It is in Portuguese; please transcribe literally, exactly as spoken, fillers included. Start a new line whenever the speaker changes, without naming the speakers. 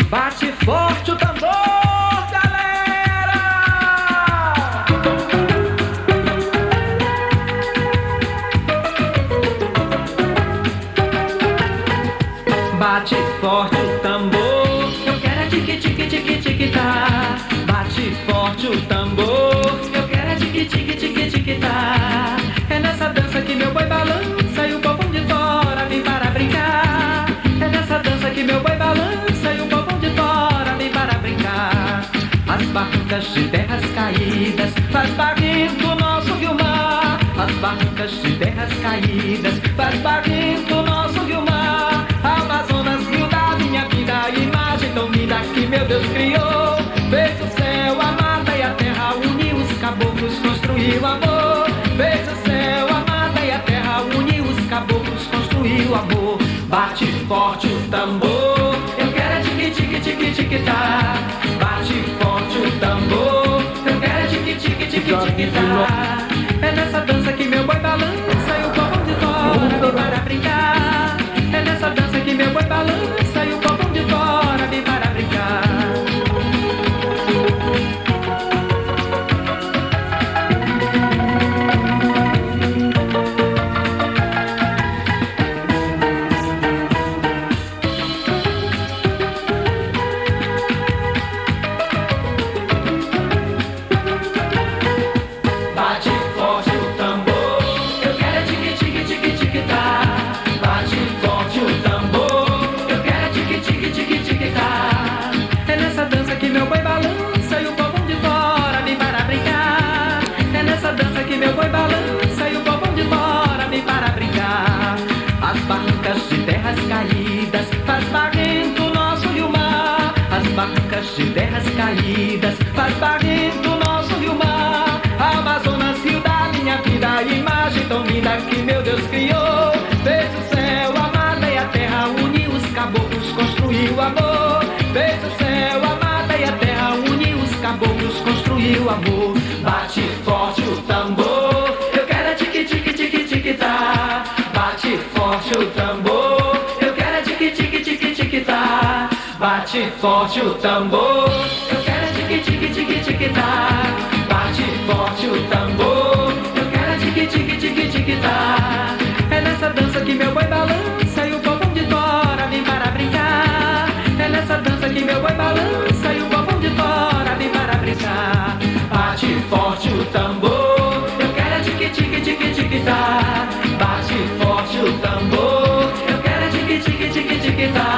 Bate forte o tambor, galera! Bate forte o tambor, eu quero é tique tique tique tique tá. Bate forte o tambor, eu quero é tique tique tique tique tá. É nessa dança que meu boi balança e o povo de fora vem para brincar. É nessa dança que meu boi balança e o povo de fora vem para brincar. As barrancas de terras caídas faz barrento o nosso rio-mar. As barrancas de terras caídas faz barrento o nosso rio-mar. Amazonas, rio da minha vida, a imagem tão linda que meu Deus criou. Fez o céu, a mata e a terra, uniu os caboclos, construiu amor. Fez o céu, a mata e a terra, uniu os caboclos, construiu amor. Bate forte o tambor, eu quero é tique tique tique tique tá. Bate forte o tambor, eu quero é tique tique tique tique tá. É nessa dança que meu boi balança e o povo de fora vem para brincar. É nessa dança que meu boi balança e o povo de fora vem para brincar. Bate forte o tambor, eu quero é tique tique tique tique tá. Bate forte o tambor, eu quero é tique tique tique tique tá. É nessa dança que meu boi balança e o povo de fora vem para brincar. É nessa dança que meu boi balança e o povo de fora vem para brincar. As barrancas de terras caídas faz barrento o nosso rio-mar. As barrancas de terras caídas faz barrento o nosso rio-mar. Amazonas, rio da minha vida, a imagem tão linda que meu Deus criou. Fez o céu, a mata e a terra, uniu os caboclos, construiu amor. Fez o céu, a mata e a terra, uniu os caboclos, construiu amor. Bate forte o tambor, eu quero é tique tique tique tique tá. Bate forte o tambor, eu quero é tique tique tique tique tá. Bate forte o tambor, eu quero é tique tique tique tique tá. Bate forte o tambor, eu quero é tique tique tique tique tá. É nessa dança que meu boi balança e o povo de fora vem para brincar. É nessa dança que meu boi balança e o povo de fora vem para brincar. Bate forte o tambor, eu quero é tique tique tique tique tá. Bate forte o tambor, eu quero é tique tique tique tique tá.